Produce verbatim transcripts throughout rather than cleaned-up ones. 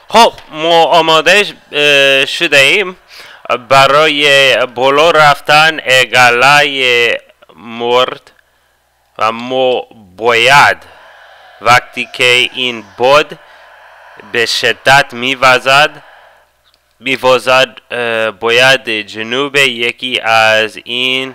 خب ما آماده شده ایم برای بالا رفتن اگلای مرد و ما باید وقتی که این باد به شدت میوزد میوزد باید جنوب یکی از این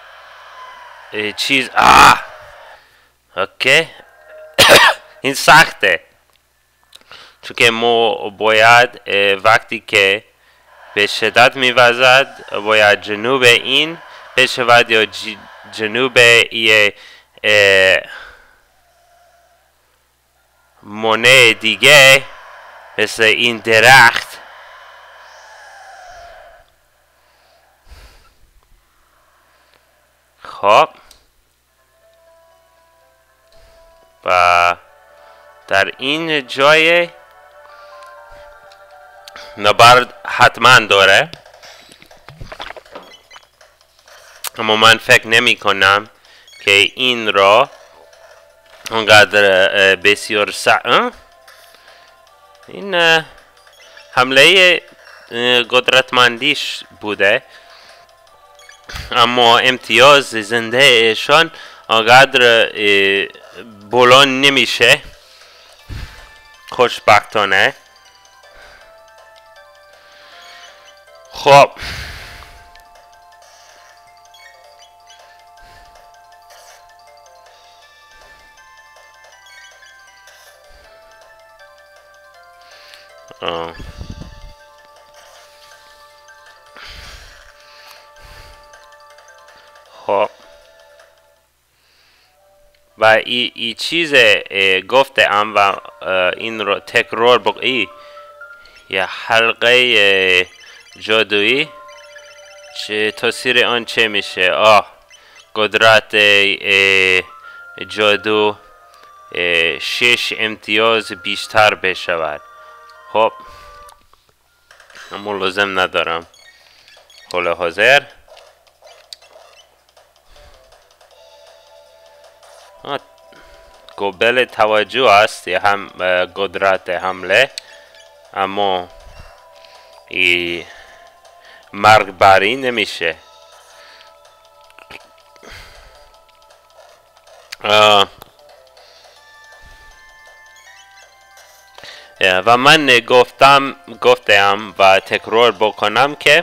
چیز آه اوکی این سخته چون که ما باید وقتی که به شدت میوزد باید جنوب این بشود یا جنوب یه مونه دیگه مثل این درخت خب و در این جای نبرد حتما داره اما من فکر نمی کنم که این را اونقدر بسیار سع این حمله قدرتمندیش بوده اما امتیاز زنده ایشان اونقدر بلند نمیشه خوشبختانه. خب آه. خب و ای, ای چیز گفته ام و این رو تکرار بگی یه حلقه جادویی چه تاثیر آن چه میشه؟ آه قدرت جادو شش امتیاز بیشتر بشود. خب اما لازم ندارم حال حاضر قابل توجه است هم قدرت حمله اما ای مرگباری نمیشه. و من گفتم گفتم و تکرار بکنم که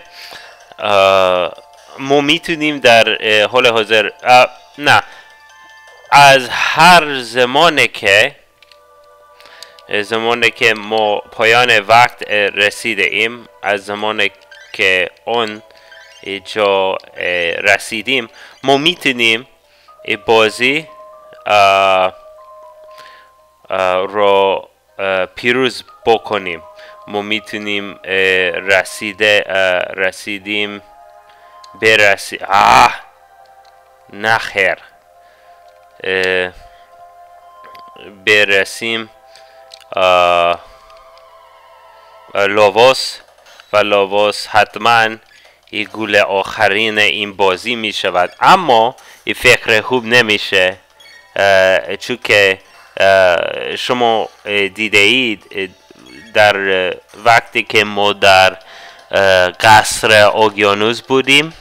ما میتونیم در حال حاضر نه از هر زمانی که زمانی که ما پایان وقت رسیده ایم از زمانی که اون جا رسیدیم ما میتونیم بازی رو پیروز بکنیم. ما میتونیم رسیده رسیدیم برسی آه نخیر برسیم لاواس و لاواس حتما این گول آخرین این بازی می شود اما این فکر خوب نمیشه چون که شما دیده اید در وقتی که ما در قصر اقیانوس بودیم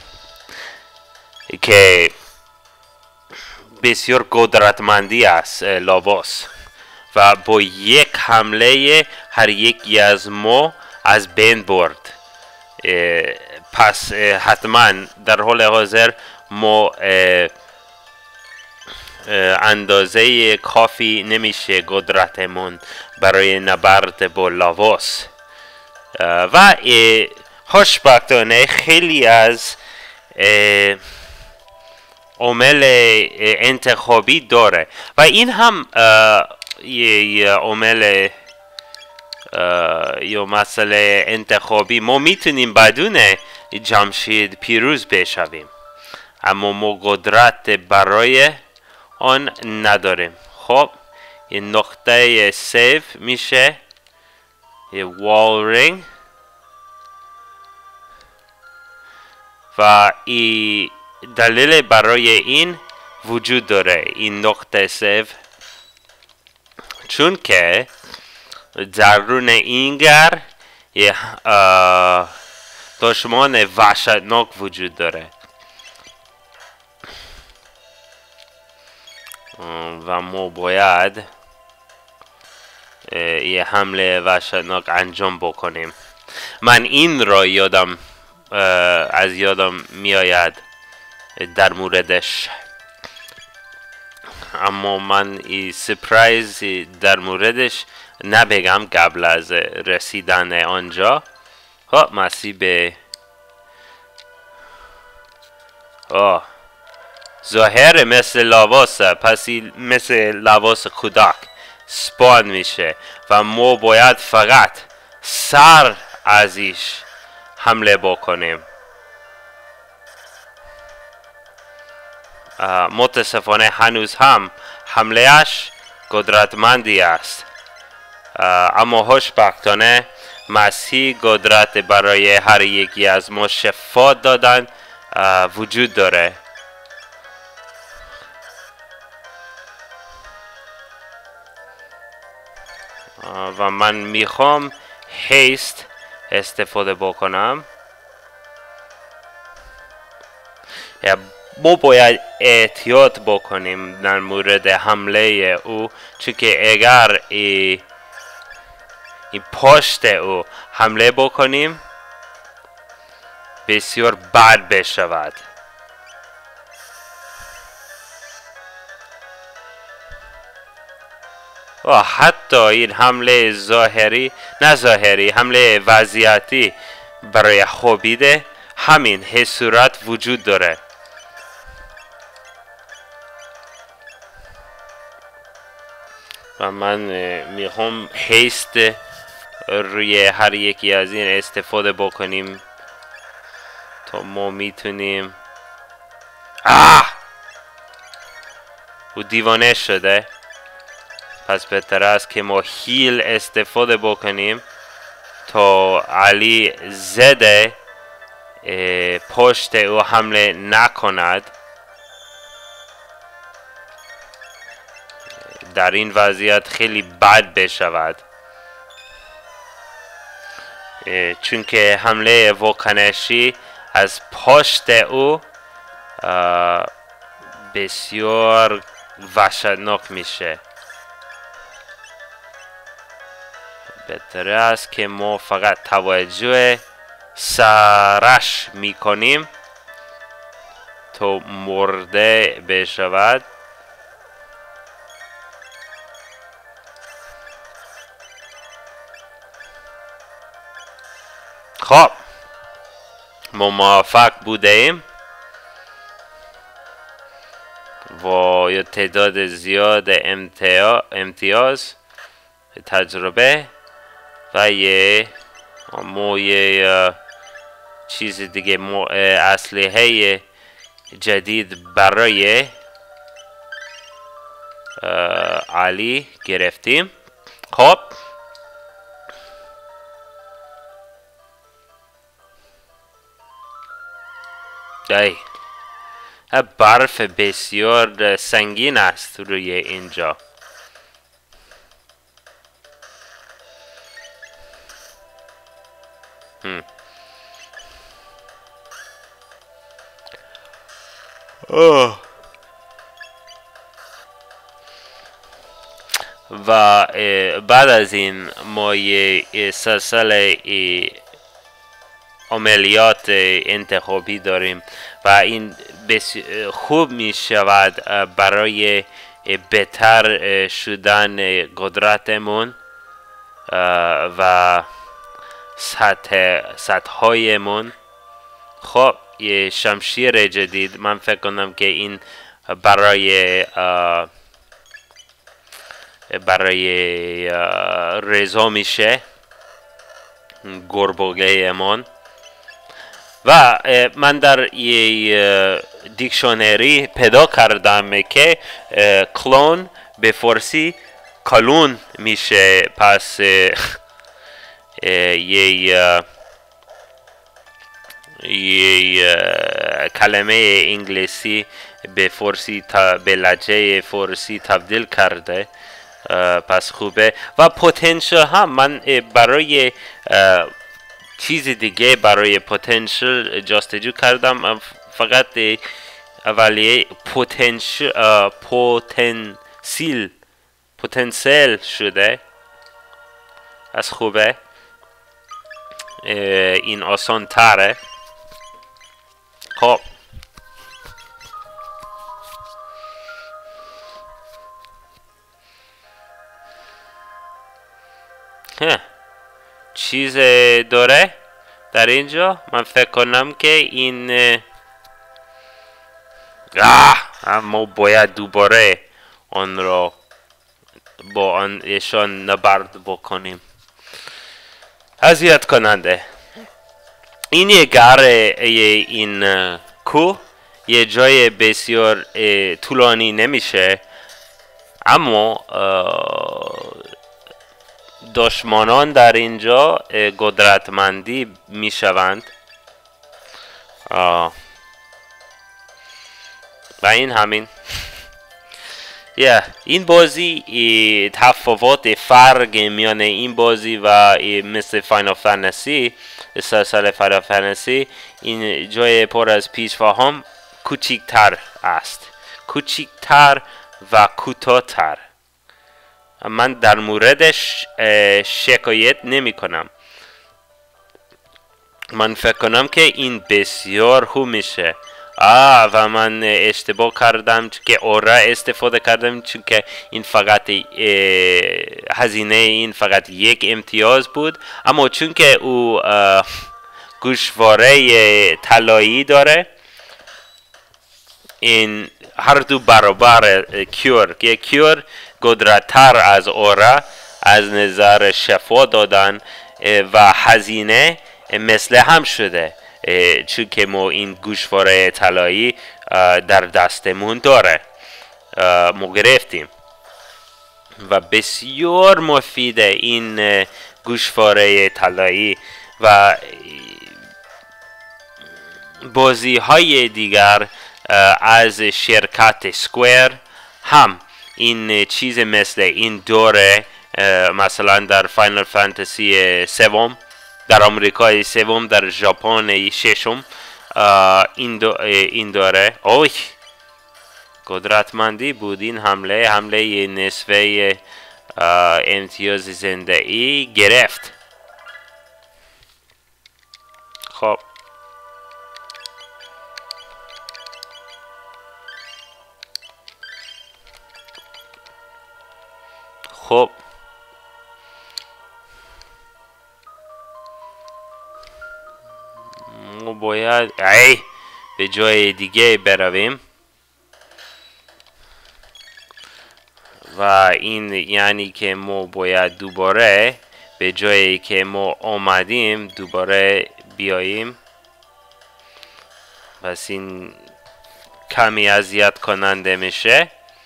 که بسیار قدرتمندی است لاواس و با یک حمله هر یکی از ما از بین برد. پس حتما در حال حاضر ما اندازه کافی نمیشه قدرتمون برای نبرد با لاواس و خوشبختانه خیلی از عامل انتخابی داره و این هم یه عامل یا مسئله انتخابی ما میتونیم بدون جمشید پیروز بشویم اما ما قدرت برای آن نداریم. خب این نقطه سیف میشه یه وال رینگ و این دلیل برای این وجود داره این نقطه سیف چون که درون این گر یه دشمن وحشتناک وجود داره و ما باید یه حمله وحشتناک انجام بکنیم. من این را یادم از یادم میآید در موردش، اما من این سپرایز در موردش نبگم قبل از رسیدن آنجا. ها مسیح به آه ظاهر مثل لاواسه، پس مثل لاواس کودک سپان میشه و ما باید فقط سر ازش حمله بکنیم. متاسفانه هنوز هم حملهش قدرتمندی است، اما خوشبختانه مسیح قدرت برای هر یکی از ما شفا دادن وجود داره. و من میخوام هیست استفاده بکنم. ما باید احتیاط بکنیم در مورد حمله او، چون که اگر ای, ای پشت او حمله بکنیم بسیار بد بشود. و حتی این حمله ظاهری نه ظاهری حمله وضعیتی برای خوابیده همین هی صورت وجود داره. و من میخوام هیست روی هر یکی از این استفاده بکنیم تا ما میتونیم. آه او دیوانه شده، پس بهتر است که ما هیل استفاده بکنیم تا علی زده پشت او حمله نکند. در این وضعیت خیلی بد بشود، چون که حمله واکنشی از پشت او بسیار وحشتناک میشه. بهتر است که ما فقط توجه سرش میکنیم تا مرده بشود. خب ما موفق بوده ایم و یه تعداد زیاد امتیاز تجربه و یه ما یه چیز دیگه اسلحه جدید برای علی گرفتیم. خب دای برف بسیار سنگین است روی اینجا. هم. اوه. و بعد از این ما یه سلسله عملیات انتخابی داریم و این خوب می شود برای بهتر شدن قدرتمون و سطح سطح‌هایمون. خب یه شمشیر جدید، من فکر کنم که این برای برای رضا میشه گربوگه من. و من در یه دیکشنری پیدا کردم که کلون به فارسی کلون میشه، پس یه یه کلمه انگلیسی به فارسی به لهجه فارسی تبدیل کرده پس خوبه. و پتانسیل هم من برای چیز دیگه برای پتانسیل جستجو کردم، فقط اولیه پتانسیل پتانسیل پتانسیل شده. از خوبه، این آسان تره. خب چیز داره در اینجا. من فکر کنم که این آه اما باید دوباره آن را با آن ایشان نبرد بکنیم. اذیت کننده. این یه گره این کوه یه جای بسیار طولانی نمیشه، اما دشمنان در اینجا قدرتمندی میشوند و این همین. yeah. این بازی تفاوت فرق میان این بازی و مثل فاینال فانتزی، سلسله فاینال فانتزی، این جای پر از پیشواهم کوچیکتر است، کوچیکتر و کوتاه‌تر. من در موردش شکایت نمی کنم. من فکر کنم که این بسیار خوب میشه. آه و من اشتباه کردم چون که اورا استفاده کردم، چون که این فقط هزینه این فقط یک امتیاز بود، اما چون که او گوشواره طلایی داره، این هر دو برابر کیور، که کیور قدرت‌تر از اورا از نظر شفا دادن و هزینه مثل هم شده، چون که ما این گوشواره طلایی در دستمون داره، ما گرفتیم و بسیار مفیده این گوشواره طلایی. و بازی های دیگر از شرکت سکویر هم این چیز مثل این دوره، مثلا در فاینال فانتزی سوم در آمریکای سوم، در ژاپن ششم، این دو این داره. اوه قدرتمندی بود این حمله، حمله نصفه امتیاز زنده ای گرفت. خب خب ما باید ای به جای دیگه برویم و این یعنی که ما باید دوباره به جایی که ما آمدیم دوباره بیاییم. پس این کمی اذیت کننده میشه.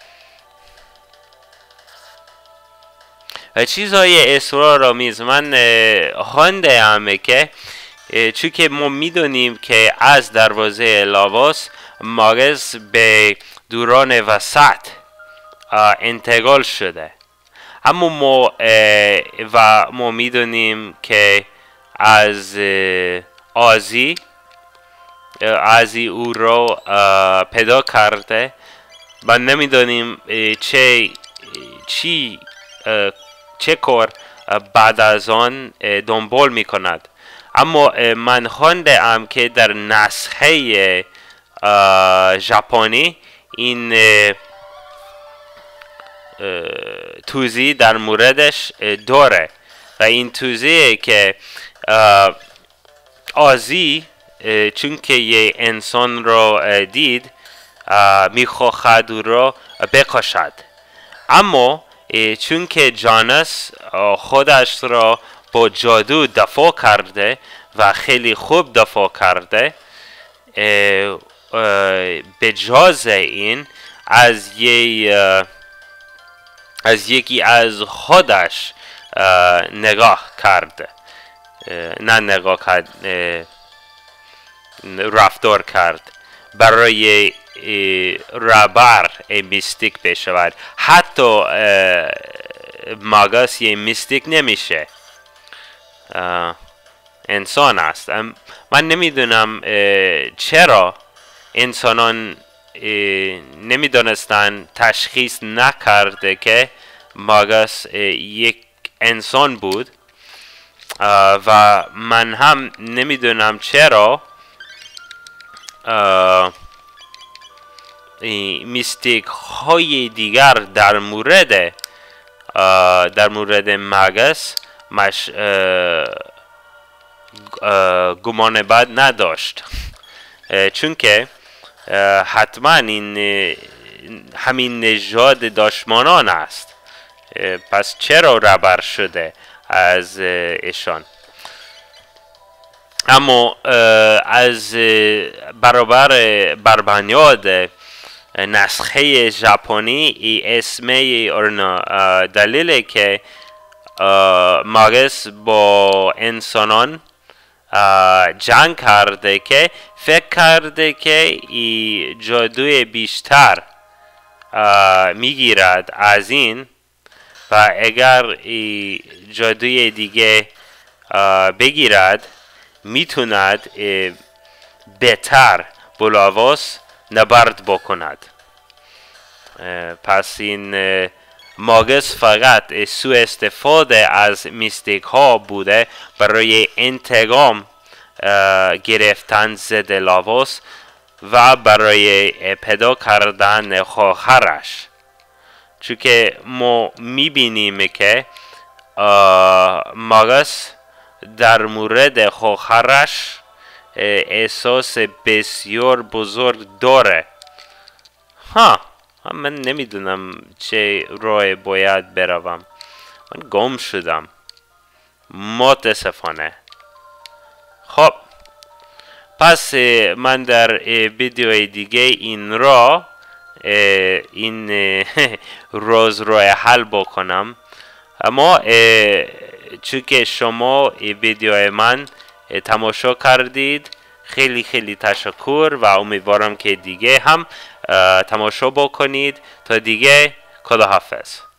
و چیزهای اسرارآمیز من خوانده همه که چون که ما میدونیم که از دروازه لاواس ماگز به دوران وسط انتقال شده، اما ما و ما میدونیم که از آزی آزی او رو پیدا کرده و نمیدونیم چه چی چه کار بعد از آن دنبال میکند. اما من خونده ام که در نسخه ژاپنی این توضیح در موردش داره و این توضیحه که آزی چون که یه انسان رو دید میخواهد او را بکشد، اما چون که جانس خودش را با جادو دفاع کرده و خیلی خوب دفاع کرده، به جاز این از یه از یکی از خودش نگاه کرد، نه نگاه کرد، رفتار کرد برای رابر میستیک بشود. حتی ماگاس یه میستیک نمیشه، انسان است. من نمیدونم چرا انسانان نمیدونستن تشخیص نکرده که ماگاس یک انسان بود و من هم نمیدونم چرا میستیک های دیگر در مورد در مورد ماگاس مش گمان بد نداشت، چون که حتما این همین نژاد دشمنان است. پس چرا ربر شده از ایشان؟ اما از برابر بر بنیاد نسخه ژاپنی ای اسم ارنا دلیل که ماگاس با انسانان جنگ کرده که فکر کرده که ای جادوی بیشتر میگیرد از این و اگر ای جادوی دیگه بگیرد میتوند بهتر بلاواس نبرد بکند. پس این ماگاس فقط سوء استفاده از میستیک ها بوده برای انتقام گرفتن ضد لاواس و برای پیدا کردن خواهرش، چون که ما میبینیم که ماگاس در مورد خواهرش احساس بسیار بزرگ داره. ها من نمیدونم چه راه باید بروم، من گم شدم متاسفانه. خب پس من در ویدیوی دیگه این را این روز رو حل بکنم. اما چون که شما ویدیوی من تماشا کردید خیلی خیلی تشکر و امیدوارم که دیگه هم تماشا بکنید. تا دیگه خداحافظ.